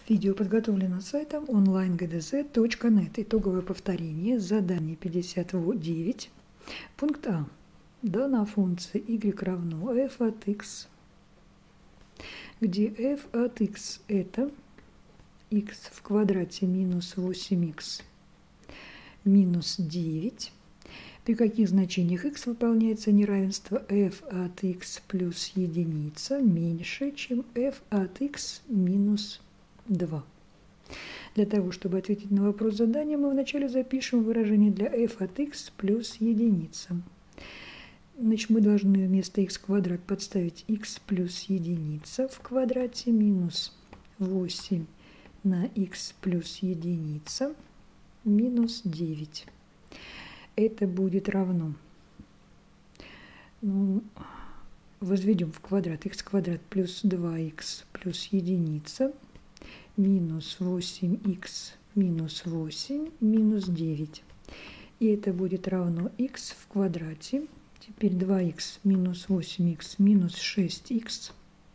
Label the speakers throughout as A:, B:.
A: Видео подготовлено сайтом onlinegdz.net. Итоговое повторение. Задание 59. Пункт А. Дана функция y равно f от x, где f от x это x в квадрате минус 8x минус 9. При каких значениях x выполняется неравенство f от x плюс единица меньше, чем f от x минус 2. Для того, чтобы ответить на вопрос задания, мы вначале запишем выражение для f от x плюс единица. Значит, мы должны вместо x квадрат подставить x плюс единица в квадрате минус 8 на x плюс единица минус 9. Это будет равно, возведем в квадрат x квадрат плюс 2x плюс единица минус 8x минус 8 минус 9. И это будет равно x в квадрате. Теперь 2х минус 8х минус 6х.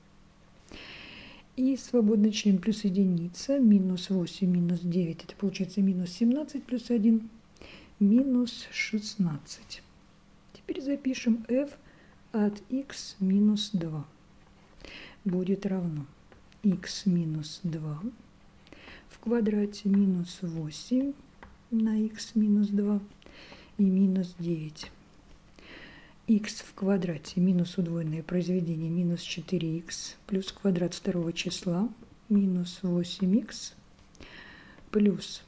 A: И свободный член плюс единица минус 8 минус 9. Это получается минус 17 плюс 1 минус 16. Теперь запишем f от x минус 2. Будет равно x минус 2 в квадрате минус 8 на x минус 2 и минус 9. X в квадрате минус удвоенное произведение минус 4х плюс квадрат второго числа минус 8х плюс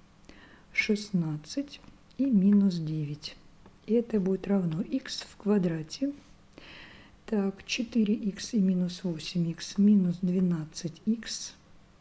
A: 16 и минус 9. И это будет равно x в квадрате. Так, 4х и минус 8х минус 12х.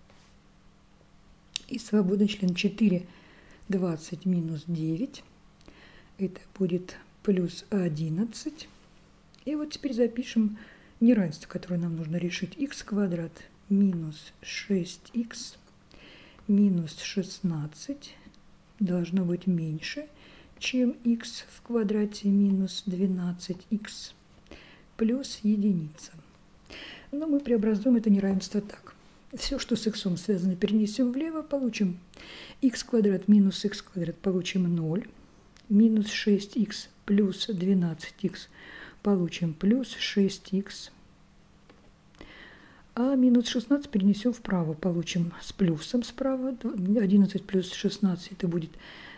A: И свободный член 4, 20 минус 9. Это будет плюс 11. И вот теперь запишем неравенство, которое нам нужно решить. Х квадрат минус 6х минус 16 должно быть меньше, чем х в квадрате минус 12х плюс единица. Но мы преобразуем это неравенство так. Все, что с х связано, перенесем влево, получим х квадрат минус х квадрат, получим 0. Минус 6х плюс 12х получим плюс 6х. А минус 16 перенесем вправо, получим с плюсом справа. 11 плюс 16 это будет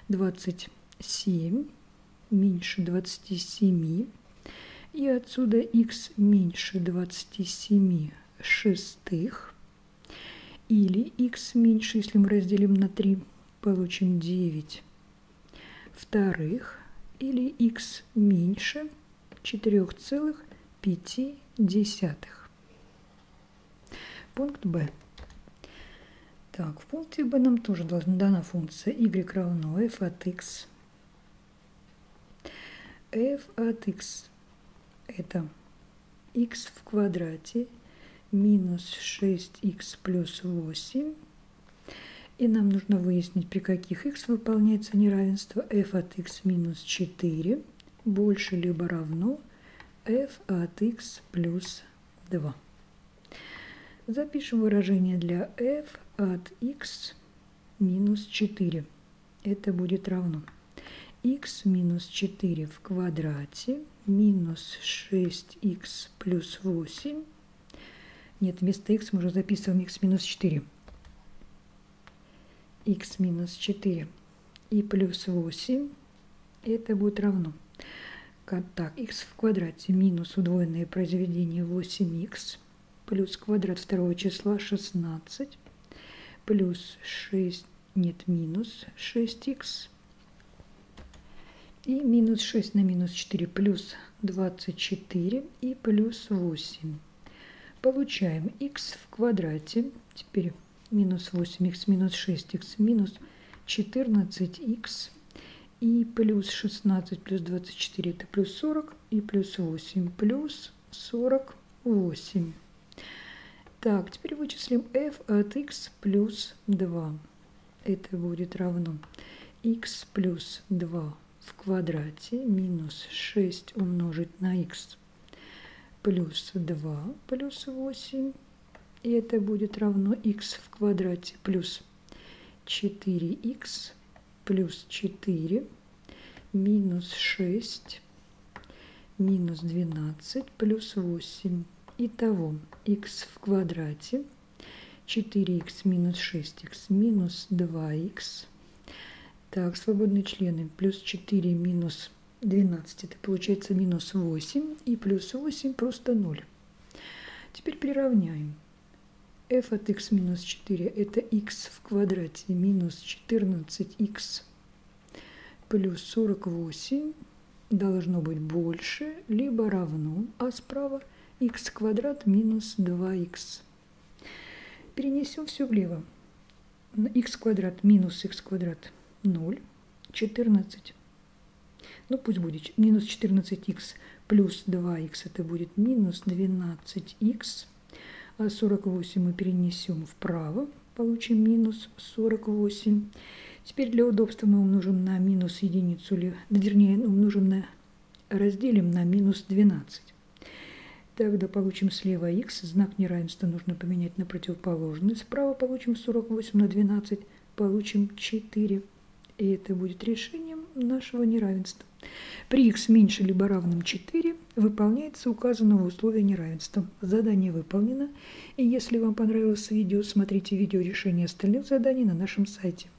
A: 27, меньше 27. И отсюда х меньше 27 шестых. Или х меньше, если мы разделим на 3, получим 9 вторых. Или х меньше 4,5. Пункт Б. Так, в пункте Б нам тоже должна дана функция y равно f от x. f от x это x в квадрате минус 6х плюс 8. И нам нужно выяснить, при каких x выполняется неравенство f от x минус 4 больше либо равно f от x плюс 2. Запишем выражение для f от x минус 4. Это будет равно x минус 4 в квадрате минус 6х плюс 8. Нет, вместо x мы уже записываем x минус 4. X минус 4 и плюс 8. Это будет равно. Так, x в квадрате минус удвоенное произведение 8х плюс квадрат второго числа 16 плюс 6, нет, минус 6х. И минус 6 на минус 4 плюс 24 и плюс 8. Получаем х в квадрате. Теперь минус 8х минус 6х минус 14х и плюс 16 плюс 24 это плюс 40 и плюс 8 плюс 48. Так, теперь вычислим f от x плюс 2. Это будет равно x плюс 2 в квадрате минус 6 умножить на x плюс 2 плюс 8. И это будет равно х в квадрате плюс 4х плюс 4 минус 6 минус 12 плюс 8. Итого х в квадрате 4х минус 6х минус 2х. Так, свободные члены. Плюс 4 минус 12, это получается минус 8. И плюс 8 просто 0. Теперь приравняем. f от x минус 4 это х в квадрате минус 14х плюс 48 должно быть больше, либо равно, а справа х квадрат минус 2х. Перенесем все влево. Х квадрат минус х квадрат 0, 14. Ну пусть будет минус 14х плюс 2х, это будет минус 12х. А 48 мы перенесем вправо, получим минус 48. Теперь для удобства мы умножим на минус единицу, вернее разделим на минус 12. Тогда получим слева х, знак неравенства нужно поменять на противоположный. Справа получим 48 на 12, получим 4. И это будет решением нашего неравенства. При х меньше либо равном 4 выполняется указанного условия неравенства. Задание выполнено. И если вам понравилось видео, смотрите видео решения остальных заданий на нашем сайте.